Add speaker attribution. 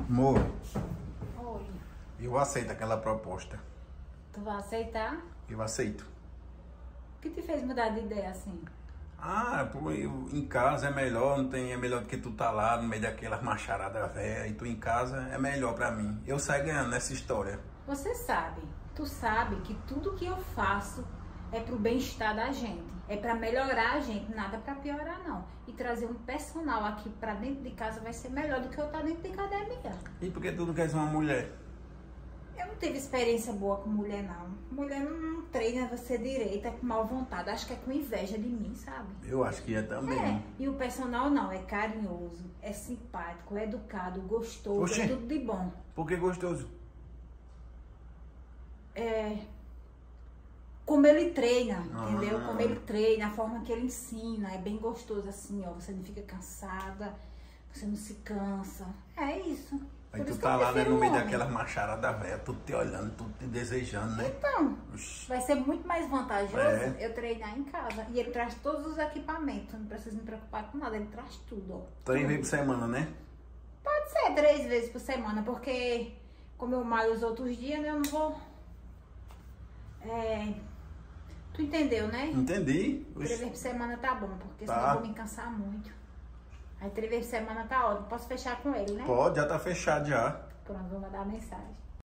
Speaker 1: Amor,
Speaker 2: Oi.
Speaker 1: eu aceito aquela proposta.
Speaker 2: Tu vai aceitar?
Speaker 1: Eu aceito.
Speaker 2: O que te fez mudar de ideia assim?
Speaker 1: Pô, em casa é melhor, não tem, é melhor do que tu tá lá no meio daquelas macharadas velhas. E tu em casa é melhor pra mim. Eu saio ganhando nessa história.
Speaker 2: Você sabe, tu sabe que tudo que eu faço é pro bem-estar da gente. É pra melhorar a gente, nada pra piorar não. E trazer um personal aqui pra dentro de casa vai ser melhor do que eu estar dentro de academia.
Speaker 1: E por que tu não queres uma mulher?
Speaker 2: Eu não tive experiência boa com mulher não. Mulher não treina você direito, é com mal vontade. Acho que é com inveja de mim, sabe?
Speaker 1: Eu acho que é também.
Speaker 2: É, e o personal não, é carinhoso, é simpático, é educado, gostoso,
Speaker 1: Oxê.
Speaker 2: é tudo de bom.
Speaker 1: Por que gostoso?
Speaker 2: Como ele treina,
Speaker 1: Ah.
Speaker 2: entendeu? Como ele treina, a forma que ele ensina, é bem gostoso assim, ó. Você não fica cansada, você não se cansa. É isso.
Speaker 1: Aí
Speaker 2: Por
Speaker 1: tu
Speaker 2: isso
Speaker 1: tá
Speaker 2: que eu
Speaker 1: lá, né,
Speaker 2: prefiro
Speaker 1: no meio
Speaker 2: homem.
Speaker 1: daquelas macharadas velhas, tudo te olhando, tudo te desejando, né?
Speaker 2: Então,
Speaker 1: Oxi.
Speaker 2: vai ser muito mais vantajoso
Speaker 1: É.
Speaker 2: eu treinar em casa. E ele traz todos os equipamentos, não preciso me preocupar com nada, ele traz tudo, ó.
Speaker 1: 3 vezes por semana, né?
Speaker 2: Pode ser 3 vezes por semana, porque como eu malho os outros dias, né, eu não vou... Tu entendeu, né?
Speaker 1: Entendi.
Speaker 2: 3 vezes por semana tá bom, porque senão
Speaker 1: Tá.
Speaker 2: eu vou me cansar muito. Aí 3 vezes por semana tá ótimo. Posso fechar com ele, né?
Speaker 1: Pode, já tá fechado já.
Speaker 2: Pronto, vou mandar a mensagem.